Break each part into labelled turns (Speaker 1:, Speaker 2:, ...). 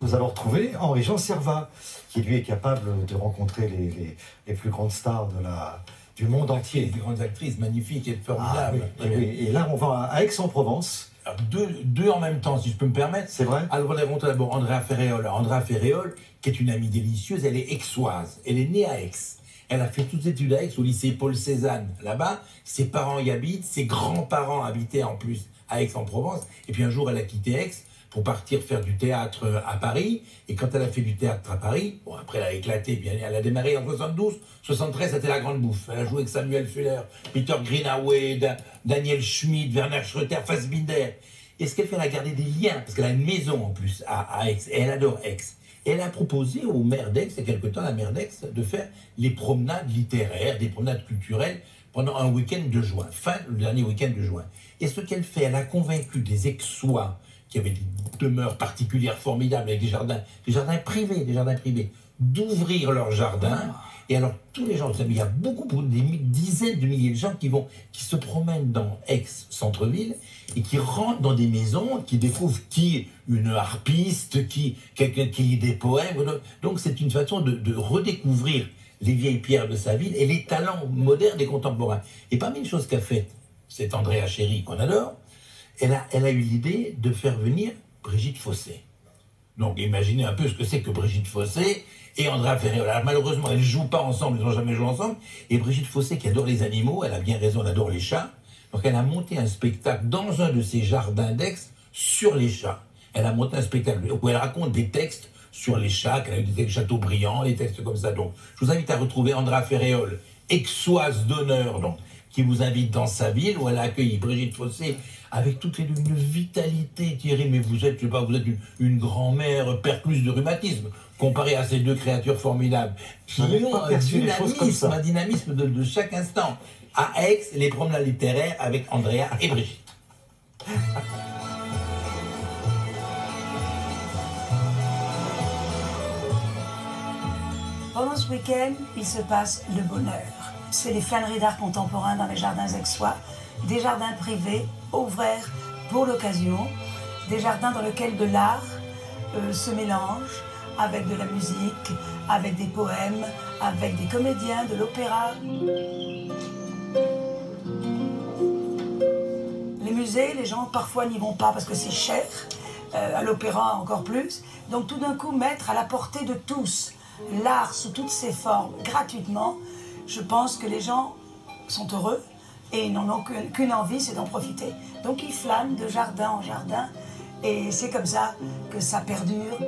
Speaker 1: nous allons retrouver Henri-Jean Servat, qui lui est capable de rencontrer les plus grandes stars du monde entier.
Speaker 2: Des grandes actrices magnifiques et formidables.
Speaker 1: Ah, oui, oui. Et là, on va à Aix-en-Provence.
Speaker 2: Deux en même temps, si je peux me permettre.
Speaker 1: C'est vrai.
Speaker 2: Alors, on a rencontré d'abord Andrea Ferréol. Andrea Ferréol, qui est une amie délicieuse, elle est aixoise. Elle est née à Aix. Elle a fait toutes ses études à Aix, au lycée Paul Cézanne. Là-bas, ses parents y habitent, ses grands-parents habitaient en plus à Aix-en-Provence. Et puis un jour, elle a quitté Aix pour partir faire du théâtre à Paris. Et quand elle a fait du théâtre à Paris, bon, après elle a éclaté, bien, elle a démarré en 72, 73, c'était la grande bouffe. Elle a joué avec Samuel Fuller, Peter Greenaway, Daniel Schmidt, Werner Schröter, Fassbinder. Et ce qu'elle fait, elle a gardé des liens, parce qu'elle a une maison en plus à Aix, et elle adore Aix. Et elle a proposé au maire d'Aix, il y a quelque temps, la maire d'Aix, de faire les promenades littéraires, des promenades culturelles, pendant un week-end de juin, le dernier week-end de juin. Et ce qu'elle fait, elle a convaincu des Aixois, qui avaient des demeures particulières formidables, avec des jardins privés, d'ouvrir leurs jardins. Et alors, tous les gens, il y a beaucoup, des dizaines de milliers de gens qui se promènent dans Aix, centre-ville, et qui rentrent dans des maisons, qui découvrent qui une harpiste, quelqu'un qui lit des poèmes. Donc, c'est une façon de redécouvrir les vieilles pierres de sa ville et les talents modernes et contemporains. Et parmi les choses qu'a faites, c'est Andrea Chéry, qu'on adore, elle a eu l'idée de faire venir Brigitte Fossé. Donc, imaginez un peu ce que c'est que Brigitte Fossé et Andrea Ferréol. Malheureusement, elles ne jouent pas ensemble, ils n'ont jamais joué ensemble. Et Brigitte Fossé, qui adore les animaux, elle a bien raison, elle adore les chats. Donc, elle a monté un spectacle dans un de ses jardins d'Aix sur les chats. Elle a monté un spectacle où elle raconte des textes sur les chats, qu'elle a eu des textes Chateaubriand, des textes comme ça. Donc, je vous invite à retrouver Andrea Ferréol, aixoise d'honneur, donc, qui vous invite dans sa ville, où elle a accueilli Brigitte Fossé avec toute une vitalité. Thierry, mais vous êtes, je sais pas, vous êtes une grand-mère percluse de rhumatisme, comparée à ces deux créatures formidables, qui ont un dynamisme de chaque instant. À Aix, les promenades littéraires avec Andrea et Brigitte.
Speaker 3: Pendant ce week-end, il se passe le bonheur. C'est les flâneries d'art contemporain dans les jardins aixois, des jardins privés ouverts pour l'occasion, des jardins dans lesquels de l'art se mélange avec de la musique, avec des poèmes, avec des comédiens, de l'opéra. Les musées, les gens parfois n'y vont pas parce que c'est cher, à l'opéra encore plus. Donc tout d'un coup, mettre à la portée de tous l'art sous toutes ses formes, gratuitement, je pense que les gens sont heureux et ils n'en ont qu'une envie, c'est d'en profiter. Donc ils flânent de jardin en jardin et c'est comme ça que ça perdure.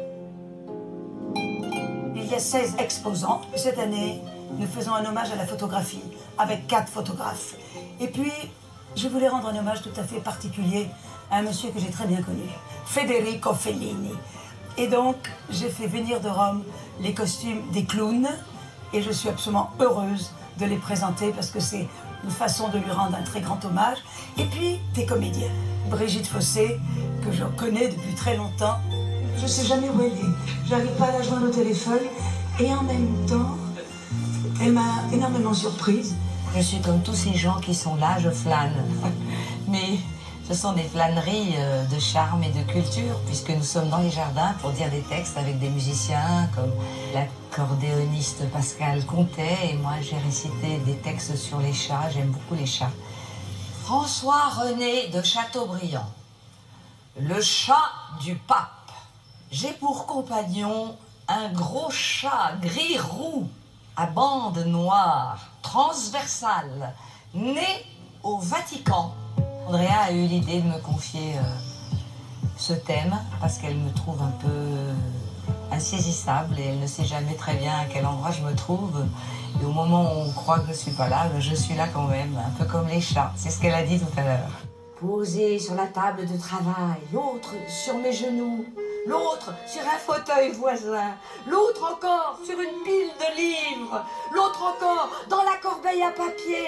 Speaker 3: Il y a 16 exposants. Cette année, nous faisons un hommage à la photographie avec 4 photographes. Et puis, je voulais rendre un hommage tout à fait particulier à un monsieur que j'ai très bien connu, Federico Fellini. Et donc, j'ai fait venir de Rome les costumes des clowns et je suis absolument heureuse de les présenter parce que c'est une façon de lui rendre un très grand hommage. Et puis, des comédiens. Brigitte Fossé, que je connais depuis très longtemps. Je ne sais jamais où elle est. Je n'arrive pas à la joindre au téléphone. Et en même temps, elle m'a énormément surprise.
Speaker 4: Je suis comme tous ces gens qui sont là, je flâne. Mais ce sont des flâneries de charme et de culture, puisque nous sommes dans les jardins pour dire des textes avec des musiciens comme l'accordéoniste Pascal Contet, et moi j'ai récité des textes sur les chats, j'aime beaucoup les chats. François-René de Chateaubriand, le chat du pape. J'ai pour compagnon un gros chat gris-roux, à bandes noires, transversales, né au Vatican. Andrea a eu l'idée de me confier ce thème parce qu'elle me trouve un peu insaisissable et elle ne sait jamais très bien à quel endroit je me trouve. Et au moment où on croit que je ne suis pas là, je suis là quand même, un peu comme les chats. C'est ce qu'elle a dit tout à l'heure. Posé sur la table de travail, l'autre sur mes genoux, l'autre sur un fauteuil voisin, l'autre encore sur une pile de livres, l'autre encore dans la corbeille à papier.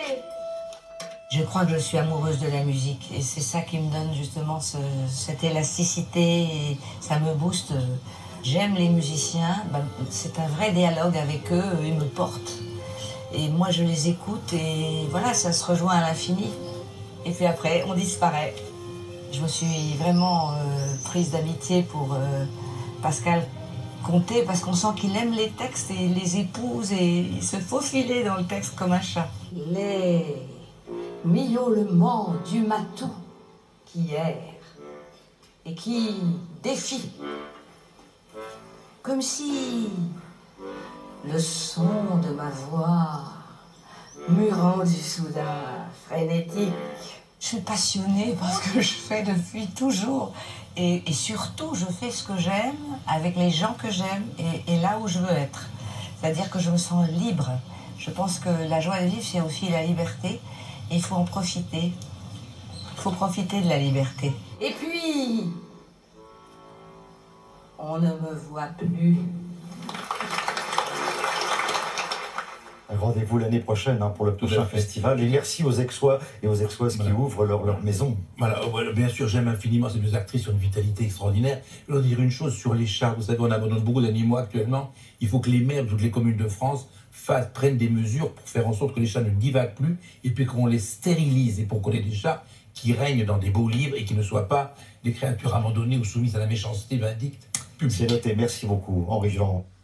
Speaker 4: Je crois que je suis amoureuse de la musique et c'est ça qui me donne justement cette élasticité et ça me booste. J'aime les musiciens, c'est un vrai dialogue avec eux, ils me portent. Et moi je les écoute et voilà, ça se rejoint à l'infini. Et puis après, on disparaît. Je me suis vraiment prise d'amitié pour Pascal compter parce qu'on sent qu'il aime les textes et les épouse et il se faufilait dans le texte comme un chat. Les miaulements du matou qui erre et qui défie. Comme si le son de ma voix m'eût rendu soudain frénétique. Je suis passionnée par ce que je fais depuis toujours. Et surtout, je fais ce que j'aime avec les gens que j'aime et là où je veux être. C'est-à-dire que je me sens libre. Je pense que la joie de vivre, c'est aussi la liberté. Et il faut en profiter. Il faut profiter de la liberté. Et puis, on ne me voit plus.
Speaker 1: Rendez-vous l'année prochaine pour le prochain festival. Et merci aux Aixois et aux Aixoises qui ouvrent leur maison.
Speaker 2: Voilà, bien sûr, j'aime infiniment ces deux actrices, ont une vitalité extraordinaire. Je veux dire une chose sur les chats. Vous savez, on abandonne beaucoup d'animaux actuellement. Il faut que les maires de toutes les communes de France prennent des mesures pour faire en sorte que les chats ne divaguent plus et puis qu'on les stérilise et pour qu'on ait des chats qui règnent dans des beaux livres et qui ne soient pas des créatures abandonnées ou soumises à la méchanceté vindicte publique.
Speaker 1: C'est noté. Merci beaucoup, Henri Jean.